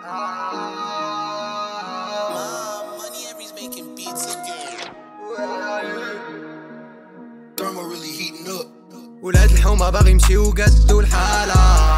Money Every's making beats again. Thermal really heating up. ولاد الحومة باغي يمشيو قدو الحالة،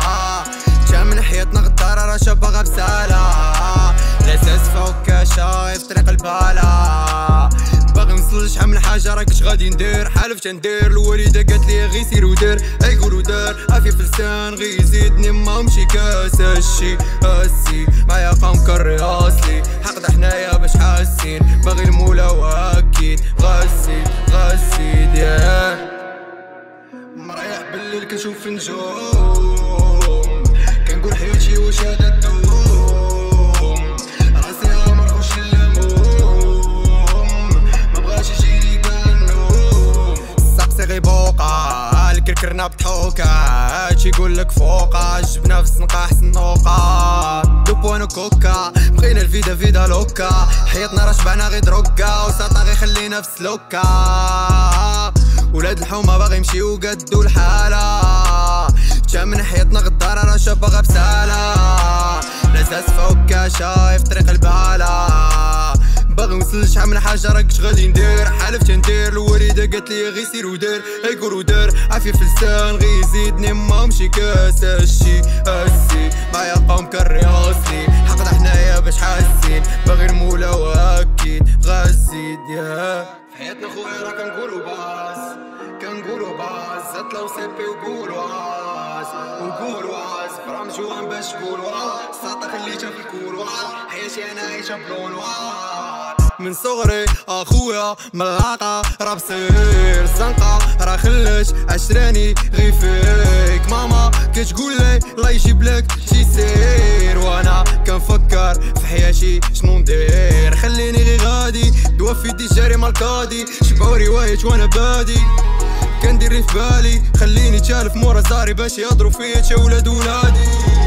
جا من حياتنا غدارة راه شابة بسالة، لاساس فوق كاشا في طريق البالة، باغي نوصل شحال من حاجة راك اش غادي ندير، حالف تندير الوالدة قالت لي غي سير ودير، يقولو دار عافية في اللسان غي يزيدني ما مشي كاس هالشي هاسي معايا قام كالرياصلي، حقد حنايا باش حاسين باغي المولا واكيد غسيد غسيد ياه. مريح بالليل كنشوف نجوم، كنقول حياتي واش هادا الدوم، راسي مرخوش اللموم، مبغاش يجيني كاع النوم، السقسي غي بوقا الكركرنا بضحوكا، هادشي يقولك فوقا جبنا في الزنقة حسن نوقا، دوبوانو كوكا بغينا الفيدا فيدا لوكا، حياتنا راه شبعنا غي دروكا، وساطا غي خلينا في سلوكا، ولاد الحومة باغي يمشيو قدو الحالة، جا من حياتنا غدارة راه شابة بسالة، لاساس فوق كاشا في طريق البالة، باغي نوصل شحال من حاجة راك اش غادي ندير، حالف تندير الوالدة قالت لي غي سير ودير، يقولو دار عافية في اللسان غي يزيدني ما مشي كاس هالشي هاسي معايا قوم كالرياصلي، حقد حنايا باش حاسين باغي المولا واكيد غازيد ياه. في حياتنا خويا راه كنقولو باس زات لو سيبي وقولواز برام جوان باش قولواز، ساطا خليتها في الكولوار، حياتي انا عايشة بلونوار، من صغري اخويا ملاقة راه بصير زنقة راه خلت عشراني غي فيك، ماما كتقولي الله يجيب لك شي سير، وانا كنفكر في حياتي شنو ندير، خليني غي غادي دوا في يدي جاري مال كادي، شبعو رواية وانا بادي كندير في بالي، خليني تالف مورا زاري باش يهضروا فيا تا ولاد ولادي.